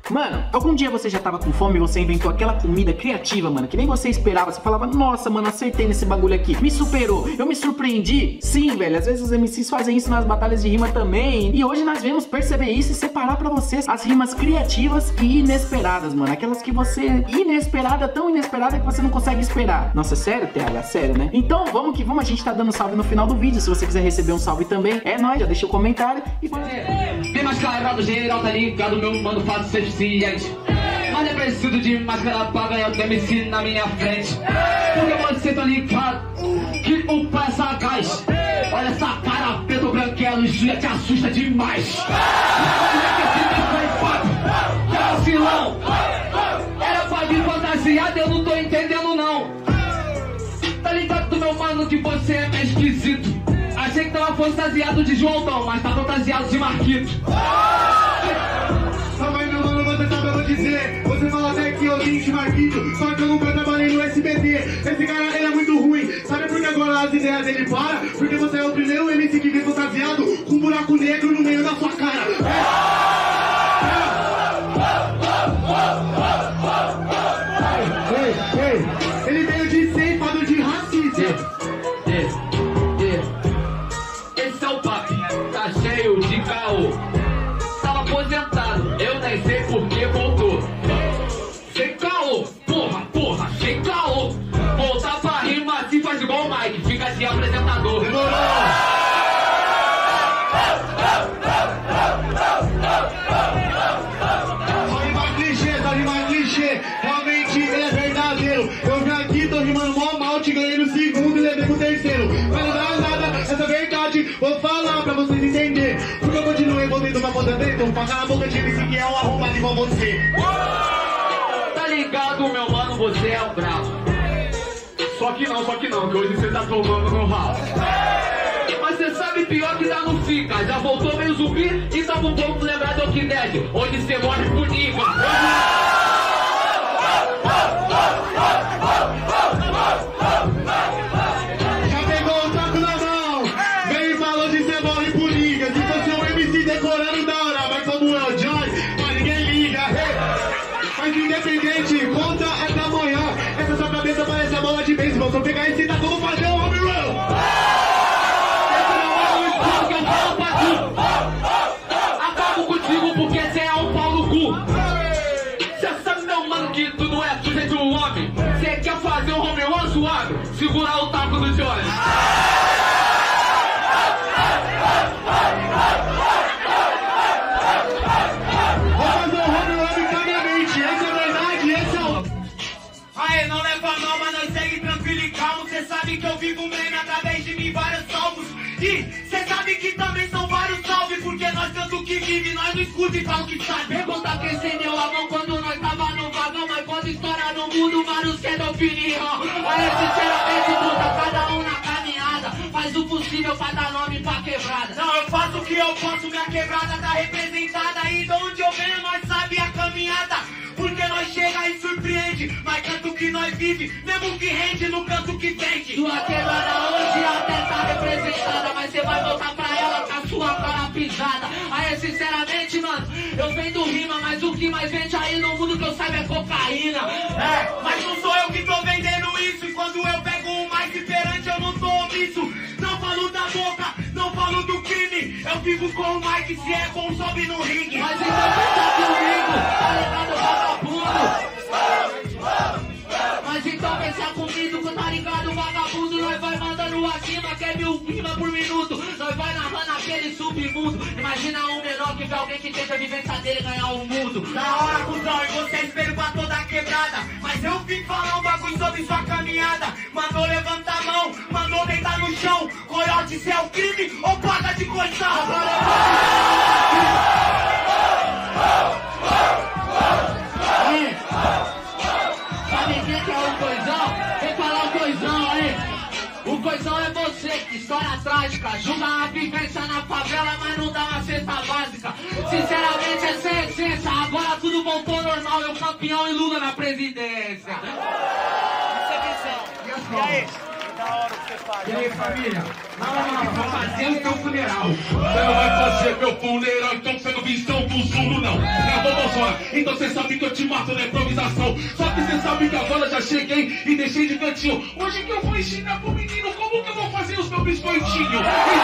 Mano, algum dia você já tava com fome e você inventou aquela comida criativa, mano, que nem você esperava. Você falava, nossa, mano, acertei nesse bagulho aqui. Me superou, eu me surpreendi. Sim, velho, às vezes os MCs fazem isso nas batalhas de rima também. E hoje nós vamos perceber isso e separar pra vocês as rimas criativas e inesperadas, mano. Aquelas que você... inesperada, tão inesperada que você não consegue esperar. Nossa, sério, TH? Sério, né? Então, vamos que vamos. A gente tá dando salve no final do vídeo. Se você quiser receber um salve também, é nóis. Já deixa o comentário e... Bem mais carregado, geral, tá ligado? Meu mano, faço ser eficiente. Mas é preciso de máscara pra ganhar o MC na minha frente. Porque você tá ligado que o pai é sagaz. Olha essa cara preto branquelo, isso já te assusta demais. Que vacilão. Era pra vir fantasiado, eu não tô entendendo não. Tá ligado, meu mano, que você é meio esquisito. Achei que tava fantasiado de João, mas tá fantasiado de Marquito. Mas meu mano, você sabe, eu vou dizer. Você fala até que eu link Marquito, só que eu nunca trabalhei no SBT. Esse cara, ele é muito ruim. Sabe por que agora as ideias dele param? Porque você é o primeiro MC que vem fantasiado com um buraco negro no meio da sua cara. Ele veio de ceifado de racismo. Esse é o papo, tá cheio de caô. Tava aposentado, eu nem sei por que voltou. Sem caô, porra, sem caô. Voltar pra rima assim faz igual o Mike, fica de apresentador. Só rima clichê, realmente ele é verdadeiro. Eu vim aqui, tô rimando mó mal, te ganhei no segundo e levei pro terceiro. Mas não dá nada, essa verdade, vou falar pra vocês entenderem. Porque eu continuei voltando pra aposentar, então pra calar a boca de MC que é um arrombado igual você. Tá ligado, meu mano, você é um bravo. Só que não, que hoje você tá tomando no ralo. Mas você sabe pior que dá no fica. Já voltou meio zumbi e tava um pouco lembrado do que deve. Onde você morre por niga. Já pegou o saco na mão, veio e falou de ser morre por liga. Se fosse um MC decorando da hora, mas como é o Joy, mas ninguém liga. Mas independente, conta até amanhã. Essa sua cabeça parece a bola de beisebol. Se eu pegar esse tá como fazer um home run. Acabo contigo porque você é um pau no cu. Cê sabe, meu mano, que tu não é sujeito um homem. Cê quer fazer um home run suave? Segurar o taco do Johnny. Vou fazer um home run calmamente. Essa é a verdade, esse é o... Aê, não leva mal, mas nós segue tranquilo e calmo. Cê sabe que eu vivo meme através de mim vários salvos. E cê sabe que também são vários salve. Porque nós tanto que vive, nós não escuta e fala o que sabe. Pergunta quem estendeu a mão quando nós tava no vagão. Mas quando estoura no mundo, vários querem opinião. Aê, sinceramente, puta, cada um na caminhada. Faz o possível pra dar nome pra quebrada. Não, eu faço o que eu posso, minha quebrada tá representada. E de onde eu venho, nós sabe a caminhada. Porque nós chega e surpreende. Mas canto que nós vive, mesmo que rende no canto que vende. Sua quebrada hoje até tá representada, mas você vai voltar pra ela com a sua cara pisada. Aí, sinceramente, mano, eu vendo rima, mas o que mais vende aí no mundo que eu saiba é cocaína. É, mas não sou eu que tô vendendo isso. E quando eu pego um mais diferente, eu não tô omisso. Não falo da boca, não falo do crime. Eu vivo com o Mike, se é bom, sobe no ringue. Mas então pensa comigo, tá ligado, vagabundo? Mas então pensa comigo, tá ligado, vagabundo? Nós vai mandando acima, que é 1000 rimas por minuto. Nós vai narrando aquele submundo. Imagina um menor que vê alguém que tenta a vivência dele ganhar o mundo. Da hora, cuzão, e você é espelho pra toda a quebrada. Mas eu vim falar um bagulho sobre sua caminhada. Mandou levantar a mão, mandou deitar no chão. Coiote, se é o crime ou paga de coição? Sabe quem que é o coisão? Vem falar o coisão aí. O coisão é você, que história trágica. Julga a vivência na favela, mas não dá uma cesta básica. Sinceramente é sem essência. Agora tudo voltou normal. Eu campeão e Lula na presidência. E aí? E aí, família? Não, vou fazer o teu funeral. Você não vai fazer meu funeral, então você não visão do Zulu, não. É bobozona, então você sabe que eu te mato na improvisação. Só que você sabe que agora já cheguei e deixei de cantinho. Hoje que eu vou ensinar pro menino como que eu vou fazer os meus biscoitinhos.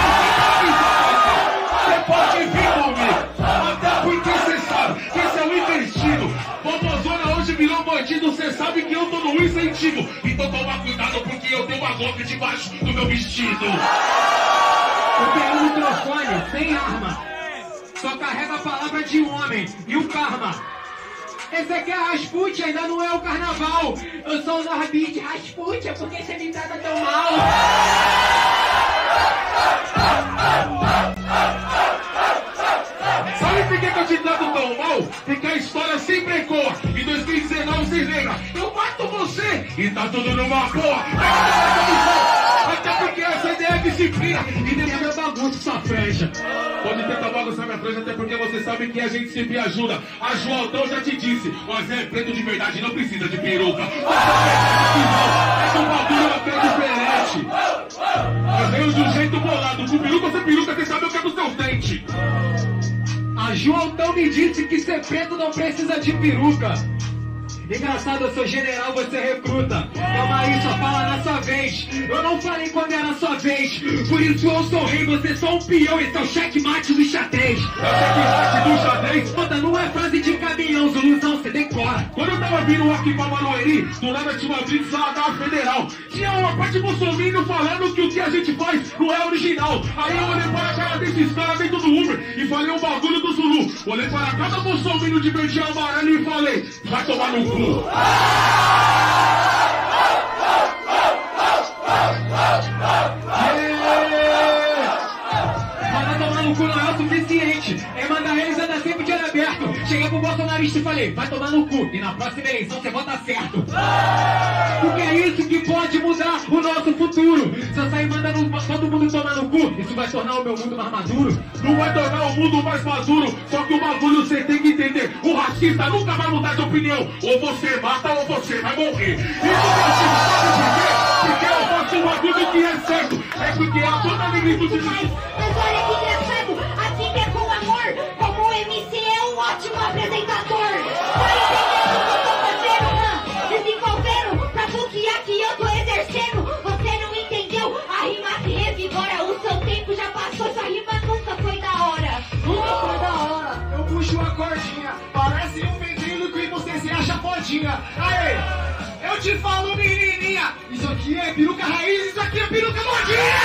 Você pode vir comigo, até porque você sabe que esse é o investido. Bobozona hoje virou bandido, você sabe que eu tô no incentivo. Então toma cuidado porque eu tenho uma golpe debaixo do meu vestido. Eu tenho um microfone sem arma, só carrega a palavra de um homem e o karma. Esse aqui é Rasputin, ainda não é o carnaval. Eu sou o Norbit Rasputin, porque você me trata tão mal. Sabe por que eu te trato tão mal? Porque a história sempre ecoa. Em 2019 vocês lembram? Eu mato você e tá tudo numa boa. Até porque essa ideia é disciplina e deixa meu bagunço sua franja. Pode tentar bagunçar minha franja, até porque você sabe que a gente sempre ajuda. A Joaldão já te disse, mas é preto de verdade, não precisa de peruca. É que o bagulho é diferente. Eu venho de um jeito bolado, com peruca sem peruca, você sabe o que é dos seus dentes. A Joaldão me disse que ser preto não precisa de peruca. Engraçado, eu sou general, você recruta. Calma aí, só fala na sua vez. Eu não falei quando era a sua vez. Por isso eu sou rei, você só um peão. Esse é o checkmate do xadrez. É o checkmate do xadrez? Puta, não é frase de caminhão, Zuluzão, você decora. Quando eu tava vindo aqui pra Marueri, do nada tinha uma blitz lá da federal. Tinha uma parte bolsominion falando que o que a gente faz não é original. Aí eu olhei para a cara desses caras dentro do Uber e falei um bagulho do Zulu. Olhei para cada bolsominion de verde e amarelo e falei, vai tomar no cu. Mas vai tomar no cu não é o suficiente. É mandar eles andar sempre de olho aberto. Cheguei pro bolsonarista e falei, vai tomar no cu. E na próxima eleição você vota certo. Porque é isso que pode mudar o nosso futuro. Se eu sair mandando todo mundo tomar no cu, isso vai tornar o meu mundo mais maduro. Não vai tornar o mundo mais maduro. Só que o bagulho você tem que entender. O racista nunca vai mudar de opinião. Ou você mata ou você vai morrer. Isso que eu sabe por quê? Porque eu faço um bagulho que é certo. É porque a toda negritude Mas olha que engraçado, assim que é com amor, como o MC é um ótimo apresentador. Tá entendendo o que eu tô fazendo, mano? Desenvolvendo pra bloquear que eu tô exercendo. Você não entendeu? A rima que revigora, o seu tempo já passou. Essa rima nunca foi da hora. Nunca foi da hora. Eu puxo a cordinha, parece um ventríloco e você se acha fodinha. Aê, eu te falo menininha, isso aqui é peruca raiz, isso aqui é peruca modinha.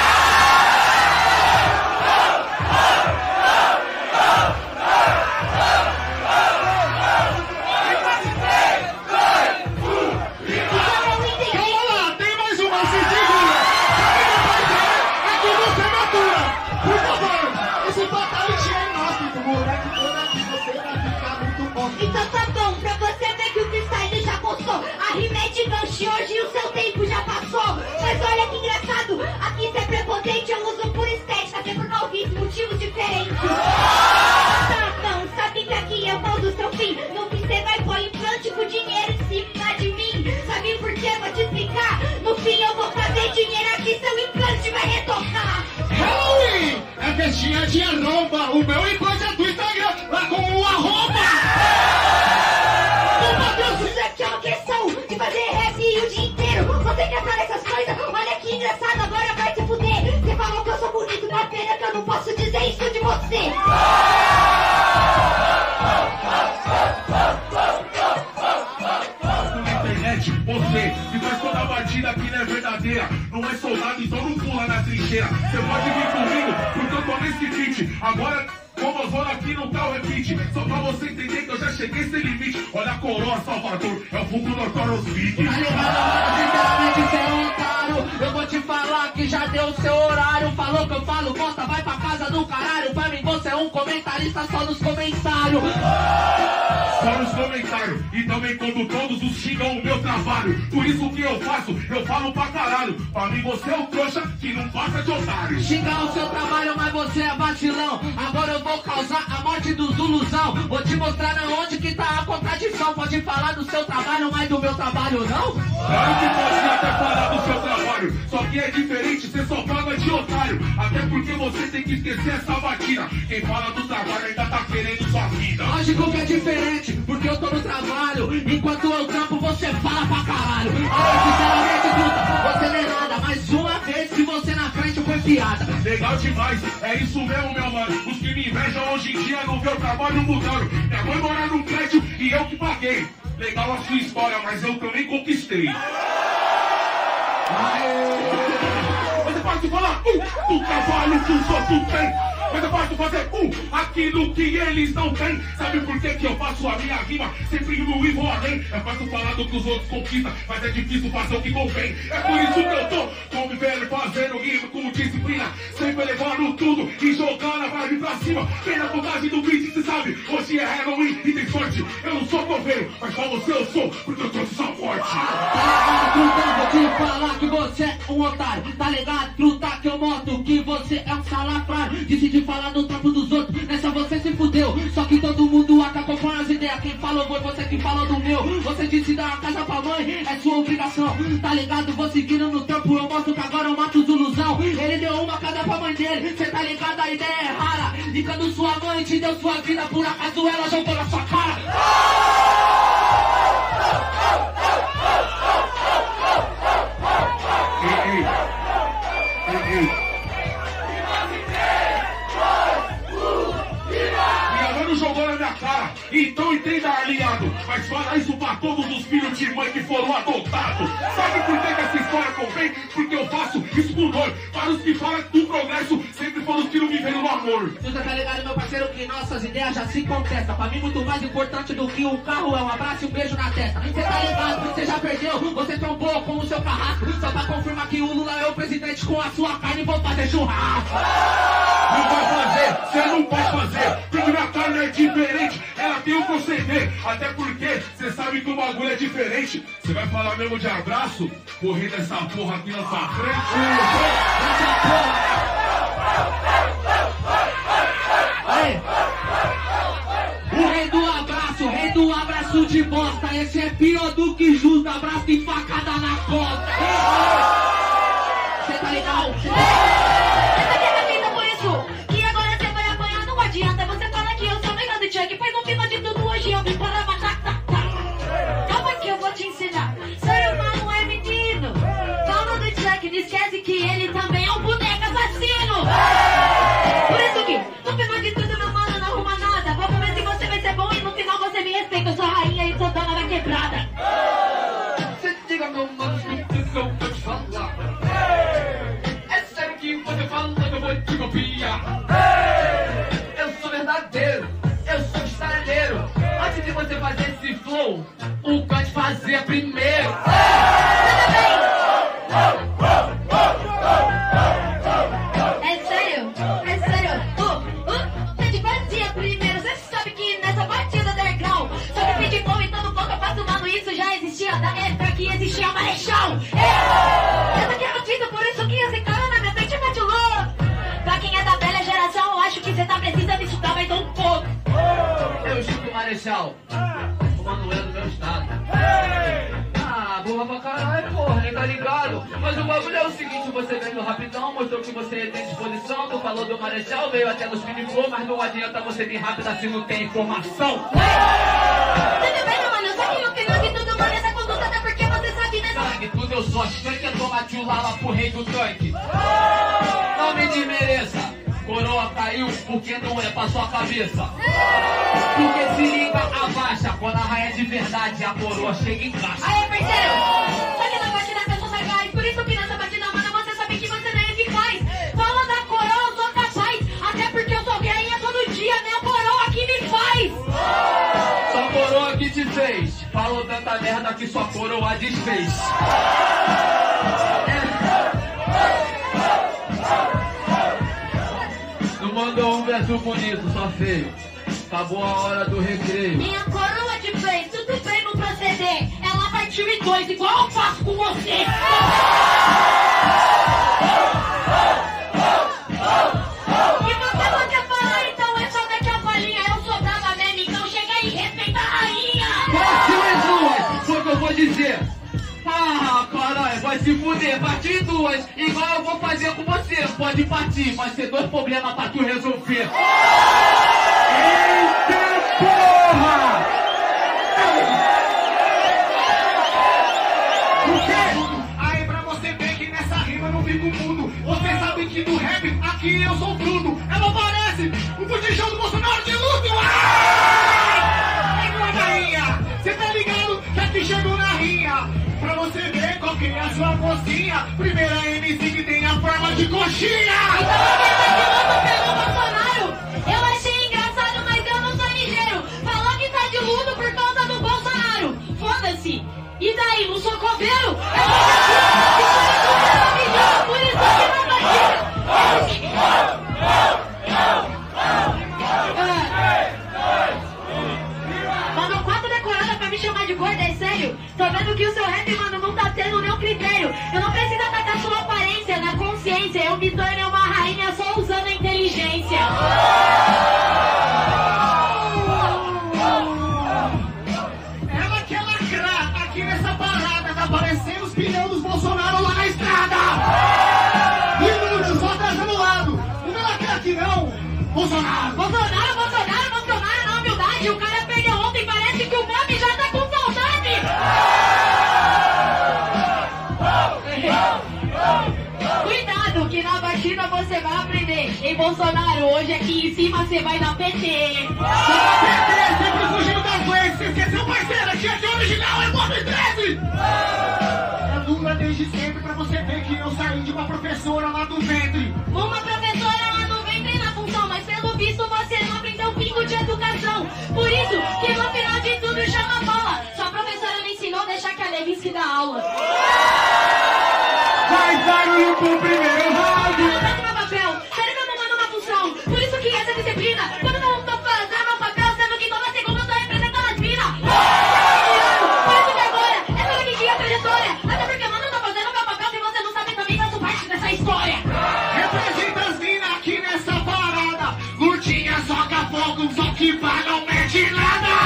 Então tá bom, pra você ver que o freestyle já postou. A rima é de gancho hoje e o seu tempo já passou. Mas olha que engraçado, aqui cê é prepotente, eu uso por estética, cê por calvície, motivos diferentes. Tá bom, sabe que aqui é o mal do seu fim. No fim cê vai pôr implante com dinheiro em cima de mim. Sabe por quê? Vou te explicar. No fim eu vou fazer dinheiro aqui, seu implante vai retocar. Halloween é festinha de arromba, o meu implante é do Instagram, lá com o arroba. Isso aqui é uma questão de fazer rap o dia inteiro. Você quer falar essas coisas? Olha que engraçado, agora vai se fuder. Você falou que eu sou bonito, dá pena que eu não posso dizer isso de você. Na internet, você que faz toda a batida aqui não é verdadeira. Não é soldado, então não pula na trincheira. Você pode vir comigo, porque eu tô nesse beat. Agora, como eu vou aqui não tá o repeat. Só pra você entender que eu já cheguei sem limite. Olha a coroa, Salvador, é o vulgo Notorious Big. Tá ligado, mano, sinceramente cê é um otário. Eu vou te falar que já deu o seu horário. Falou que eu falo bosta, vai pra casa do caralho. Pra mim você é um comentarista só nos comentários. Só nos comentários. E também quando todos os xingam o meu trabalho. Por isso que eu faço, eu falo pra caralho. Pra mim você é o trouxa que não passa de otário. Xingar o seu trabalho, mas você é vacilão. Agora eu vou causar a morte do Zuluzão. Vou te mostrar na onde que tá a contradição. Pode falar do seu trabalho, mas do meu trabalho não? Claro que pode até falar do seu trabalho. aqui é diferente, você só fala de otário. Até porque você tem que esquecer essa batida. Quem fala do trabalho ainda tá querendo sua vida. Lógico que é diferente, porque eu tô no trabalho. Enquanto eu trampo, você fala pra caralho. Aí, sinceramente, puta, você não é nada. Mais uma vez que você na frente foi piada. Legal demais, é isso mesmo, meu mano. Os que me invejam hoje em dia não vê o trabalho mudando. Minha mãe morar num prédio e eu que paguei. Legal a sua história, mas eu também conquistei. Mas é fácil falar do trabalho que os outros têm. Mas é fácil fazer aquilo que eles não têm. Sabe por que eu faço a minha rima sempre no e vou além? É fácil falar do que os outros conquistam, mas é difícil fazer o que convém. É por isso que eu tô como velho fazendo rima com disciplina, sempre levando tudo e jogando a vibe pra cima. Quem na contagem do beat, cê sabe, hoje é Halloween e tem sorte. Eu não sou coveiro, mas pra você eu sou, porque eu trouxe só forte. Tá ligado, vou te falar que você é um otário. Tá ligado, truta, que eu mostro que você é um salafrário. Decide falar no trampo dos outros, nessa você se fudeu. Só que todo mundo acabou com as ideias. Quem falou foi você que falou do meu. Você disse dar uma casa pra mãe, é sua obrigação. Tá ligado, vou seguindo no trampo. Eu mostro que agora eu mato os ilusão. Ele deu uma casa pra mãe dele, cê tá ligado, a ideia é rara. E quando sua mãe te deu sua vida, por acaso ela jogou na sua cara. Ei. Jogou na minha cara, então entenda, aliado. Mas fala isso pra todos os filhos de mãe que foram adotados. Sabe por que essa história convém? Porque eu faço isso com dor. Para os que falam do progresso, sempre foram os que não viveram no amor. Você tá ligado, meu parceiro, que nossas ideias já se contestam. Pra mim, muito mais importante do que um carro é um abraço e um beijo na testa. Você tá ligado, você já perdeu, você trombou com o seu carrasco. Só pra confirmar que o Lula é o presidente com a sua carne e vou fazer churrasco. Não vai fazer, você não pode fazer. Porque minha carne é diferente, ela tem um proceder. Até porque você sabe que o bagulho é diferente. Você vai falar mesmo de abraço? Correr dessa porra aqui na sua frente. O rei do abraço de bosta. Esse é pior do que justo, abraço e facada na costa. Você tá legal? Essa aqui é a vida por isso. Que agora você vai apanhar, não adianta. Você fala que eu sou melhor do Chuck. Pois no final de tudo hoje eu vim para matar. Calma que eu vou te ensinar. Ser humano é menino. Fala do Chuck, não esquece que ele também é um boneco assassino. Por isso que no final de tudo meu mano não arruma nada. Vamos ver se você vai ser bom e no final você me respeita. Eu sou a rainha e sou dona da quebrada. Você diga, meu mano, que eu vou te falar. É sério que você fala que eu vou te copiar. Eu sou verdadeiro, eu sou estareleiro. Antes de você fazer esse flow, o Kant fazia primeiro. É sério? É sério? Você fazia primeiro. Você sabe que nessa batida da grau, só que pedi bom e todo pouco eu faço, mano. Isso já existia da época que existia Marechal. Essa aqui é a notícia, por isso que esse cara na minha frente mete o louco. Pra quem é da velha geração, eu acho que você tá precisando estudar mais um pouco. Eu chuto o Marechal, o Manuel do meu estado. Boa pra caralho, porra, nem tá ligado. Mas o bagulho é o seguinte, você veio rapidão, mostrou que você tem disposição. Tu falou do Marechal, veio até nos Piniflor, mas não adianta você vir rápido assim, não tem informação. Tudo bem, meu mano, eu sei que no final de tudo, mano, essa conduta até porque você sabe nessa... Sabe que tudo eu sou a Shank, eu tomate o lala pro rei do tanque. Não me desmereça, coroa caiu porque não é pra sua cabeça. Porque se liga, abaixa, quando a raia é de verdade, a coroa chega em caixa. Aê, parceiro! Só que na batida que eu sou sagaz, por isso que nessa batida, mano, você sabe que você não é eficaz. Fala da coroa, eu sou capaz, até porque eu sou rainha todo dia, nem a coroa que me faz. Sua coroa que te fez, falou tanta merda que sua coroa desfez. Não mandou um verso bonito, só feio. Acabou a hora do recreio. Minha coroa te fez, tudo bem no proceder. Ela partiu em dois, igual eu faço com você. E você não quer falar, então é só daqui a palhinha. Eu sou brava mesmo, então chega e respeita a rainha. Próximo é duas, foi o que eu vou dizer. Ah, caralho, vai se fuder, partir em duas, igual eu vou fazer com você. Pode partir, vai ser 2 problemas pra tu resolver. Eita porra! Por quê? Aí pra você ver que nessa rima eu não fico mudo. Você sabe que do rap aqui eu sou fruto. Ela parece um futebol do Bolsonaro de luto. É guardainha, cê tá ligado que aqui chegou na rinha. Pra você ver qual que é a sua mocinha. Primeira MC que tem a forma de coxinha. Pelo Bolsonaro, eu achei engraçado, mas eu não sou ligeiro. Falou que tá de luto por causa do Bolsonaro. Foda-se. E daí, não sou coveiro? Eu sou por isso que não Mandou 4 decoradas pra me chamar de gorda, é sério? Tô vendo que o seu rap, mano, não tá tendo nenhum critério. Eu não preciso atacar sua aparência na consciência. Eu me tornei uma rainha só usando a inteligência. Ela quer lacrar aqui nessa parada. Tá parecendo os pneus dos Bolsonaro lá na estrada. Inútil, só atrás do lado. Não vai lacrar aqui não, Bolsonaro. Bolsonaro na humildade. O cara perdeu ontem, parece que o Mami já tá com saudade. Cuidado que na batida você vai aprender. Em Bolsonaro, hoje aqui em cima você vai dar PT. Sempre fugindo das leis. Você esqueceu, parceiro? Aqui é de original, é Bob 13. É Lula desde sempre pra você ver que eu saí de uma professora lá do ventre. Uma professora lá no ventre na função, mas pelo visto você não aprendeu um pingo de educação. Por isso que no final de tudo chama bola. Sua professora me ensinou a deixar que a Levinsky dá aula. Faz barulho pro primeiro round! Meu papel, sério que eu não mando uma função. Por isso que essa disciplina, quando eu não tô fazendo meu papel, sendo que toda segunda eu tô representando as minas. Por isso que agora, essa é a minha trajetória. Até porque, mano, eu tô fazendo meu papel, se você não sabe, também faço parte dessa história. Representa as minas aqui nessa parada. Lutinha, soca fogo, só que vai, não mete nada.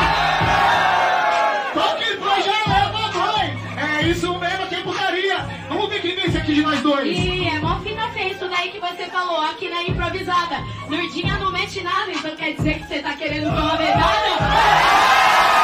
Só que vai, já leva dois. É isso mesmo, que putaria. Vamos ver quem vence aqui de nós dois. Ih, é mó fina fez isso daí que você falou, aqui na improvisada. Lurdinha não mete nada, então quer dizer que você tá querendo tomar medalha?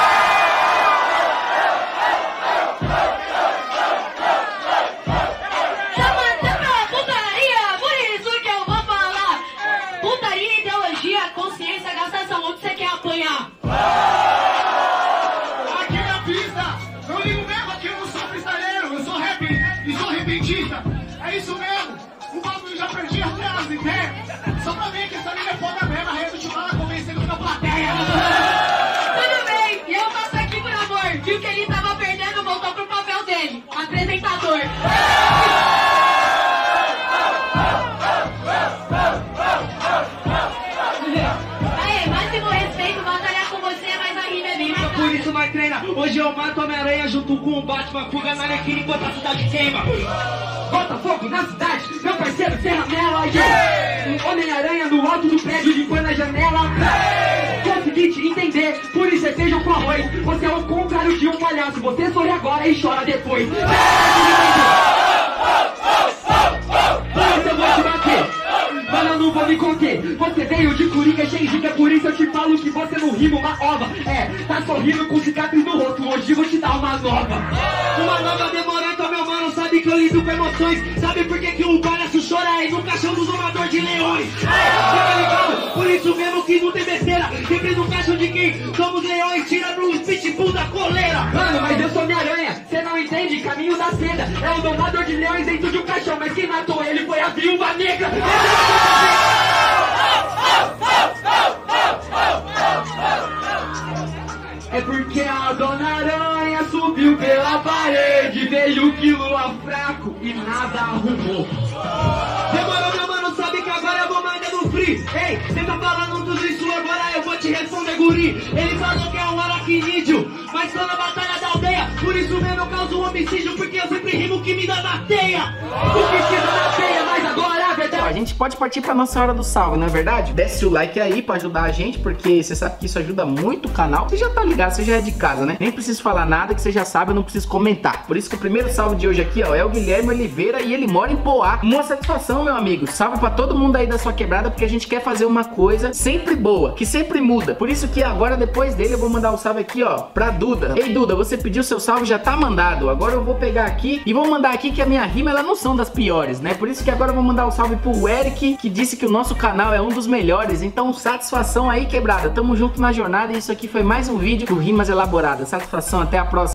Aqui na pista, eu ligo mesmo, aqui eu não sou freestyleiro, eu sou rap e sou repentista. É isso mesmo, o bagulho já perdi até as ideias. Só pra ver que essa linha é foda mesmo, a rede de bala convencendo com a plateia. Tudo bem, e eu passo aqui por amor. Viu que ele tava perdendo, voltou pro papel dele, apresentador. Aê, máximo respeito, batalhar com você, mas a rima é bem mais Por isso nós treina. Hoje eu mato Homem-Aranha junto com o Batman. Fuga na Arlequina enquanto a cidade queima. Bota fogo na cidade, meu parceiro Ferramela. Yeah. Homem-Aranha no alto do prédio, limpando a janela. Consegui te entender, por isso é feijão com arroz. Você é o contrário de um palhaço. Você sorri agora e chora depois. Hoje eu vou te bater. Mano, eu não vou me conter. Você veio de Curica, Gengica, por isso eu te falo que você não rima uma ova. É, tá sorrindo com cicatriz no rosto, hoje eu vou te dar uma nova. Uma nova demorada, meu mano, sabe que eu lido com emoções. Sabe por que que o palhaço chora aí no caixão do domador de leões? Fica ligado, por isso mesmo que não tem besteira. Sempre no caixão de quem somos leões, tira no pitbull da coleira. Mano, mas eu sou minha aranha, cê não entende, caminho da seda. É o domador de leões dentro de um caixão, mas quem matou ele foi a viúva negra. É porque a Dona Aranha subiu pela parede, veio que Lula fraco e nada arrumou. Demorou, meu mano, sabe que agora eu vou mandando free. Ei, cê tá falando tudo isso, agora eu vou te responder, guri. Ele falou que é um aracnídeo, mas tô na batalha da aldeia. Por isso mesmo eu causo um homicídio, porque eu sempre rimo que me dá na teia. O que te dá na teia, mas agora a verdade gente pode partir pra nossa hora do salve, não é verdade? Desce o like aí pra ajudar a gente, porque você sabe que isso ajuda muito o canal. Você já tá ligado, você já é de casa, né? Nem preciso falar nada, que você já sabe, eu não preciso comentar. Por isso que o primeiro salve de hoje aqui, ó, é o Guilherme Oliveira e ele mora em Poá. Uma satisfação, meu amigo. Salve pra todo mundo aí da sua quebrada, porque a gente quer fazer uma coisa sempre boa, que sempre muda. Por isso que agora, depois dele, eu vou mandar o salve aqui, ó, pra Duda. Ei, Duda, você pediu seu salve, já tá mandado. Agora eu vou pegar aqui e vou mandar aqui que a minha rima, ela não são das piores, né? Por isso que agora eu vou mandar o salve pro Eric, que disse que o nosso canal é um dos melhores. Então, satisfação aí, quebrada. Tamo junto na jornada e isso aqui foi mais um vídeo do Rimas Elaboradas. Satisfação, até a próxima.